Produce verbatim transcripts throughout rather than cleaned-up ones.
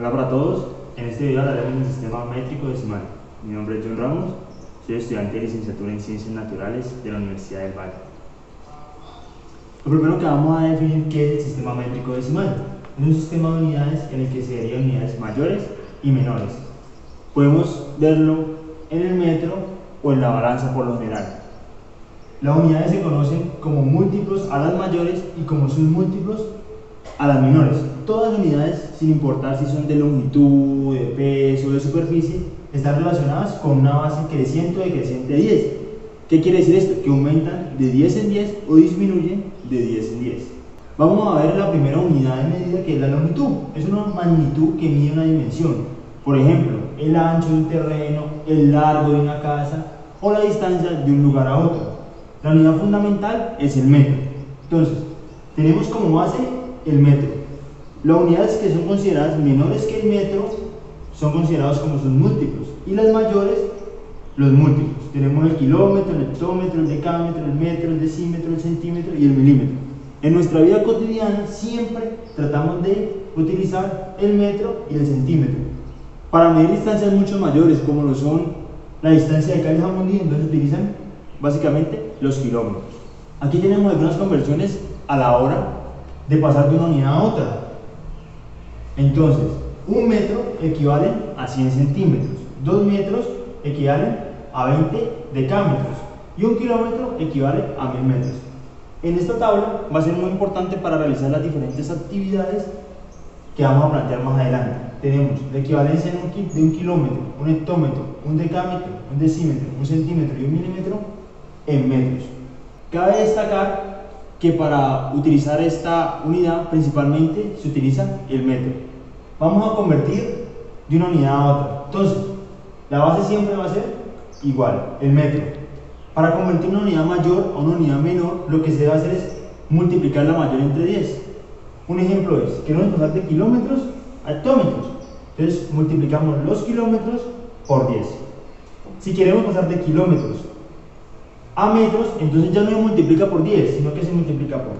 Hola para todos, en este video hablaremos del sistema métrico decimal. Mi nombre es Jhon Ramos, soy estudiante de licenciatura en Ciencias Naturales de la Universidad del Valle. Lo primero que vamos a definir qué es el sistema métrico decimal. Es un sistema de unidades en el que se derivan unidades mayores y menores. Podemos verlo en el metro o en la balanza por lo general. Las unidades se conocen como múltiplos a las mayores y como submúltiplos a las menores. Todas las unidades, sin importar si son de longitud, de peso o de superficie, están relacionadas con una base creciente o decreciente de diez. ¿Qué quiere decir esto? Que aumentan de diez en diez o disminuyen de diez en diez. Vamos a ver la primera unidad de medida, que es la longitud. Es una magnitud que mide una dimensión. Por ejemplo, el ancho de un terreno, el largo de una casa o la distancia de un lugar a otro. La unidad fundamental es el metro. Entonces, tenemos como base el metro. Las unidades que son consideradas menores que el metro son considerados como sus múltiplos, y las mayores, los múltiplos. Tenemos el kilómetro, el hectómetro, el decámetro, el metro, el decímetro, el centímetro y el milímetro. En nuestra vida cotidiana siempre tratamos de utilizar el metro y el centímetro. Para medir distancias mucho mayores, como lo son la distancia de Cali a Jamundí, entonces utilizan básicamente los kilómetros. Aquí tenemos algunas conversiones a la hora de pasar de una unidad a otra. Entonces, un metro equivale a cien centímetros, dos metros equivalen a veinte decámetros y un kilómetro equivale a mil metros. En esta tabla va a ser muy importante para realizar las diferentes actividades que vamos a plantear más adelante. Tenemos la equivalencia de un kilómetro, un hectómetro, un decámetro, un decímetro, un centímetro y un milímetro en metros. Cabe destacar que para utilizar esta unidad principalmente se utiliza el metro. Vamos a convertir de una unidad a otra. Entonces, la base siempre va a ser igual, el metro. Para convertir una unidad mayor a una unidad menor, lo que se debe hacer es multiplicar la mayor entre diez. Un ejemplo es, queremos pasar de kilómetros a hectómetros. Entonces, multiplicamos los kilómetros por diez. Si queremos pasar de kilómetros a metros, entonces ya no se multiplica por diez, sino que se multiplica por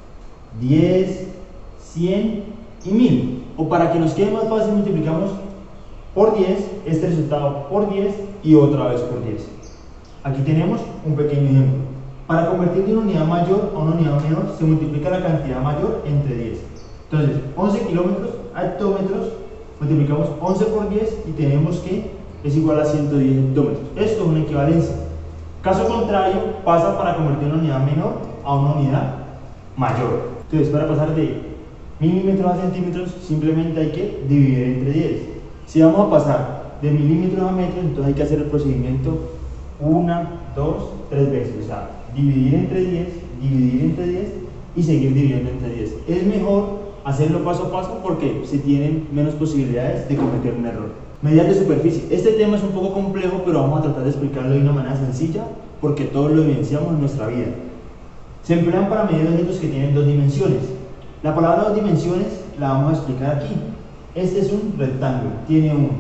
diez, cien y mil. O para que nos quede más fácil, multiplicamos por diez, este resultado por diez y otra vez por diez. Aquí tenemos un pequeño ejemplo. Para convertir de una unidad mayor a una unidad menor, se multiplica la cantidad mayor entre diez. Entonces, once kilómetros a hectómetros, multiplicamos once por diez y tenemos que es igual a ciento diez hectómetros. Esto es una equivalencia. Caso contrario, pasa para convertir una unidad menor a una unidad mayor. Entonces, para pasar de milímetros a centímetros, simplemente hay que dividir entre diez. Si vamos a pasar de milímetros a metros, entonces hay que hacer el procedimiento una, dos, tres veces. O sea, dividir entre diez, dividir entre diez y seguir dividiendo entre diez. Es mejor hacerlo paso a paso porque se tienen menos posibilidades de cometer un error. Medidas de superficie. Este tema es un poco complejo, pero vamos a tratar de explicarlo de una manera sencilla porque todos lo evidenciamos en nuestra vida. Se emplean para medir objetos que tienen dos dimensiones. La palabra dos dimensiones la vamos a explicar aquí. Este es un rectángulo, tiene un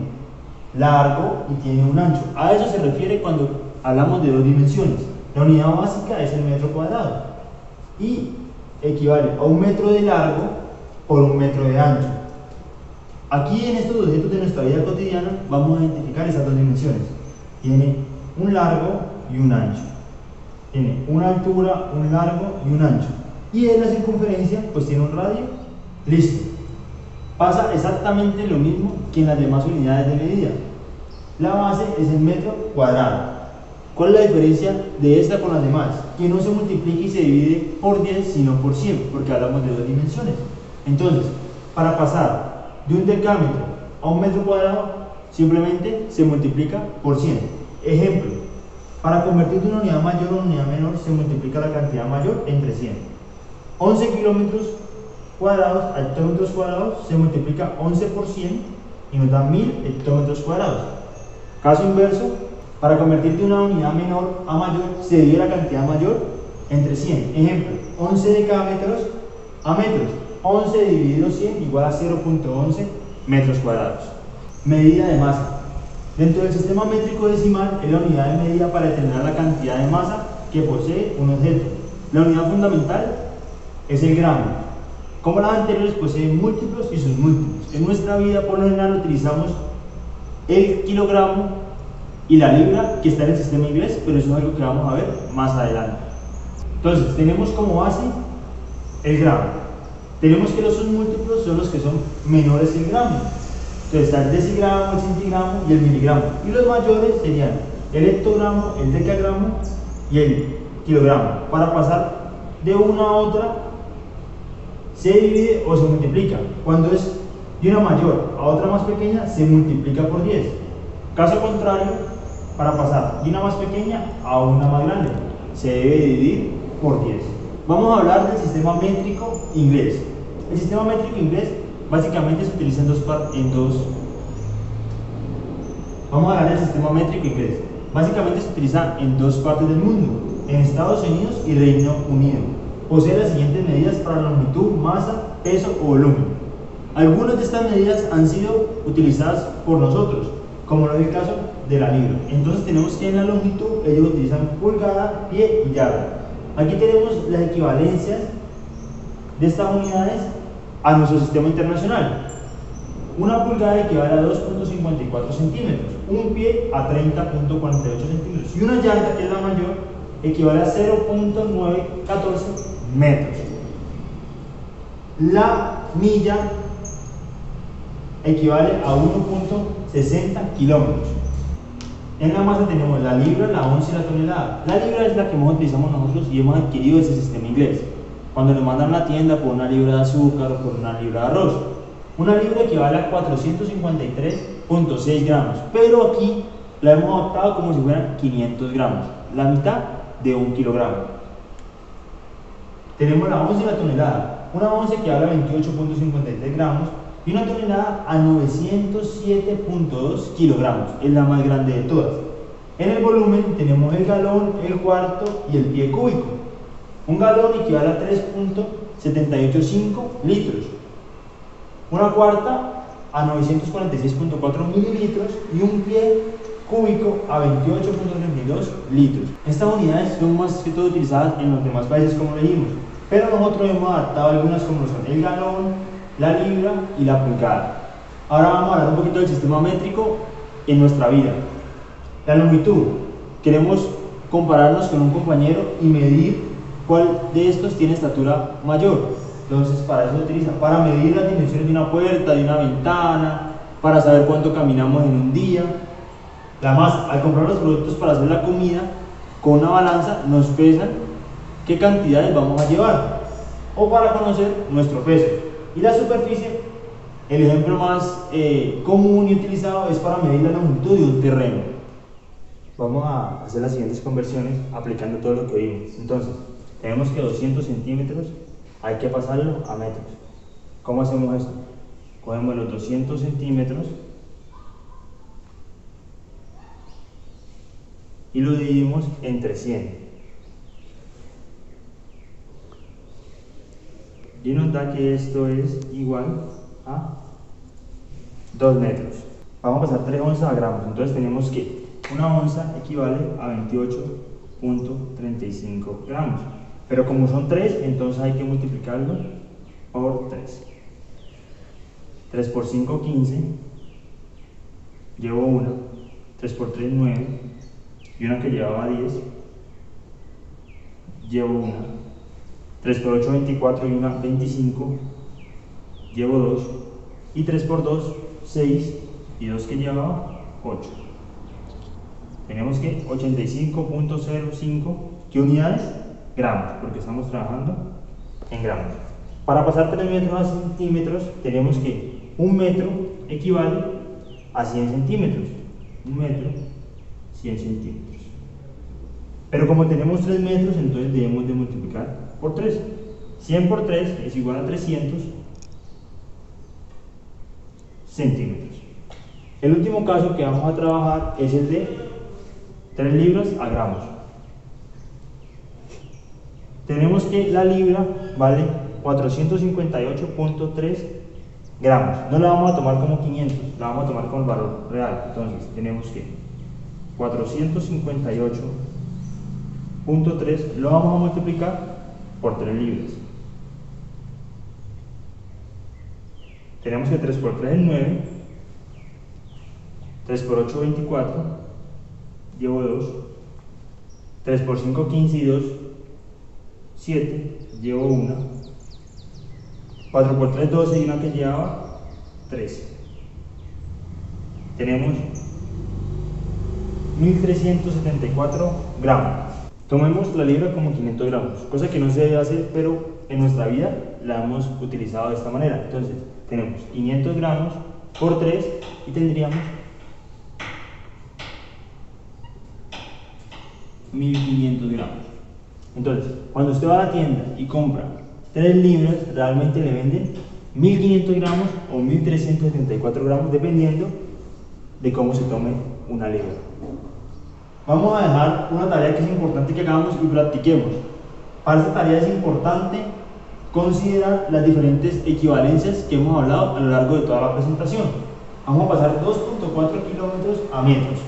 largo y tiene un ancho. A eso se refiere cuando hablamos de dos dimensiones. La unidad básica es el metro cuadrado y equivale a un metro de largo por un metro de ancho. Aquí en estos objetos de nuestra vida cotidiana vamos a identificar esas dos dimensiones. Tiene un largo y un ancho. Tiene una altura, un largo y un ancho. Y en la circunferencia pues tiene un radio. Listo. Pasa exactamente lo mismo que en las demás unidades de medida. La base es el metro cuadrado. ¿Cuál es la diferencia de esta con las demás? Que no se multiplica y se divide por diez sino por cien, porque hablamos de dos dimensiones. Entonces, para pasar de un decámetro a un metro cuadrado, simplemente se multiplica por cien. Ejemplo, para convertir de una unidad mayor a una unidad menor, se multiplica la cantidad mayor entre cien. once kilómetros cuadrados a hectómetros cuadrados se multiplica once por cien y nos da mil hectómetros cuadrados. Caso inverso, para convertir de una unidad menor a mayor, se divide la cantidad mayor entre cien. Ejemplo, once decámetros a metros. once dividido cien igual a cero punto once metros cuadrados. Medida de masa. Dentro del sistema métrico decimal es la unidad de medida para determinar la cantidad de masa que posee un objeto. La unidad fundamental es el gramo. Como las anteriores, poseen múltiplos y sus múltiplos. En nuestra vida, por lo general, utilizamos el kilogramo y la libra, que está en el sistema inglés, pero eso es algo que vamos a ver más adelante. Entonces, tenemos como base el gramo. Tenemos que los sus múltiplos son los que son menores que el gramo. Entonces está el decigramo, el centigramo y el miligramo. Y los mayores serían el hectogramo, el decagramo y el kilogramo. Para pasar de una a otra, se divide o se multiplica. Cuando es de una mayor a otra más pequeña, se multiplica por diez. Caso contrario, para pasar de una más pequeña a una más grande, se debe dividir por diez. Vamos a hablar del sistema métrico inglés. El sistema métrico inglés básicamente se utiliza en dos partes. En dos. Vamos a hablar del sistema métrico inglés. Básicamente se utiliza en dos partes del mundo, en Estados Unidos y Reino Unido. Posee las siguientes medidas para longitud, masa, peso o volumen. Algunas de estas medidas han sido utilizadas por nosotros, como lo es el caso de la libra. Entonces tenemos que en la longitud ellos utilizan pulgada, pie y yarda. Aquí tenemos las equivalencias de estas unidades a nuestro sistema internacional. Una pulgada equivale a dos punto cincuenta y cuatro centímetros, un pie a treinta punto cuarenta y ocho centímetros y una yarda, que es la mayor, equivale a cero punto novecientos catorce metros. La milla equivale a uno punto sesenta kilómetros. En la masa tenemos la libra, la onza y la tonelada. La libra es la que más utilizamos nosotros y hemos adquirido ese sistema inglés. Cuando nos mandan a la tienda por una libra de azúcar o por una libra de arroz. Una libra equivale a cuatrocientos cincuenta y tres punto seis gramos, pero aquí la hemos adoptado como si fueran quinientos gramos, la mitad de un kilogramo. Tenemos la onza y la tonelada. Una onza equivale a veintiocho punto cincuenta y tres gramos y una tonelada a novecientos siete punto dos kilogramos, es la más grande de todas. En el volumen tenemos el galón, el cuarto y el pie cúbico. Un galón equivale a tres punto setecientos ochenta y cinco litros, una cuarta a novecientos cuarenta y seis punto cuatro mililitros y un pie cúbico a veintiocho punto treinta y dos litros. Estas unidades son más que todo utilizadas en los demás países, como leímos, pero nosotros hemos adaptado algunas como son el galón, la libra y la pulgada. Ahora vamos a hablar un poquito del sistema métrico en nuestra vida. La longitud. Queremos compararnos con un compañero y medir cuál de estos tiene estatura mayor. Entonces para eso se utiliza, para medir las dimensiones de una puerta, de una ventana, para saber cuánto caminamos en un día. La masa, al comprar los productos para hacer la comida, con una balanza nos pesan qué cantidades vamos a llevar, o para conocer nuestro peso. Y la superficie, el ejemplo más eh, común y utilizado es para medir la longitud de un terreno. Vamos a hacer las siguientes conversiones aplicando todo lo que vimos. Entonces, tenemos que doscientos centímetros hay que pasarlo a metros. ¿Cómo hacemos esto? Cogemos los doscientos centímetros y lo dividimos entre cien. Y nos da que esto es igual a dos metros. Vamos a pasar tres onzas a gramos. Entonces tenemos que una onza equivale a veintiocho punto treinta y cinco gramos. Pero como son tres, entonces hay que multiplicarlo por tres. tres por cinco, quince. Llevo una. tres por tres, nueve. Y una que llevaba diez. Llevo una. tres por ocho, veinticuatro y una, veinticinco. Llevo dos. Y tres por dos, seis. Y dos que llevaba, ocho. Tenemos que ochenta y cinco punto cero cinco. ¿Qué unidades? Gramos, porque estamos trabajando en gramos. Para pasar tres metros a centímetros, tenemos que un metro equivale a cien centímetros. Un metro, cien centímetros. Pero como tenemos tres metros, entonces debemos de multiplicar por tres. cien por tres es igual a trescientos centímetros. El último caso que vamos a trabajar es el de tres libras a gramos. Tenemos que la libra vale cuatrocientos cincuenta y ocho punto tres gramos. No la vamos a tomar como quinientos, la vamos a tomar con el valor real. Entonces tenemos que cuatrocientos cincuenta y ocho punto tres lo vamos a multiplicar por tres libras. tenemos que tres por tres es nueve, tres por ocho veinticuatro, llevo dos, tres por cinco quince y dos, siete, llevo una, cuatro por tres doce y una que llevaba trece. Tenemos mil trescientos setenta y cuatro gramos. Tomemos la libra como quinientos gramos, cosa que no se debe hacer, pero en nuestra vida la hemos utilizado de esta manera. Entonces tenemos quinientos gramos por tres y tendríamos mil quinientos gramos. Entonces, cuando usted va a la tienda y compra tres libras, realmente le venden mil quinientos gramos o mil trescientos setenta y cuatro gramos, dependiendo de cómo se tome una libra. Vamos a dejar una tarea que es importante que hagamos y practiquemos. Para esta tarea es importante considerar las diferentes equivalencias que hemos hablado a lo largo de toda la presentación. Vamos a pasar dos punto cuatro kilómetros a metros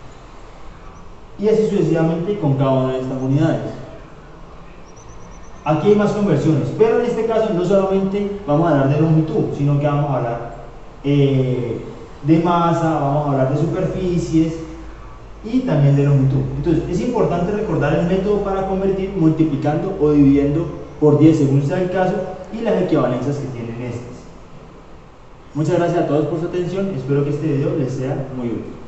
y así sucesivamente con cada una de estas unidades. Aquí hay más conversiones, pero en este caso no solamente vamos a hablar de longitud, sino que vamos a hablar eh, de masa, vamos a hablar de superficies y también de longitud. Entonces es importante recordar el método para convertir multiplicando o dividiendo por diez según sea el caso y las equivalencias que tienen estas. Muchas gracias a todos por su atención, espero que este video les sea muy útil.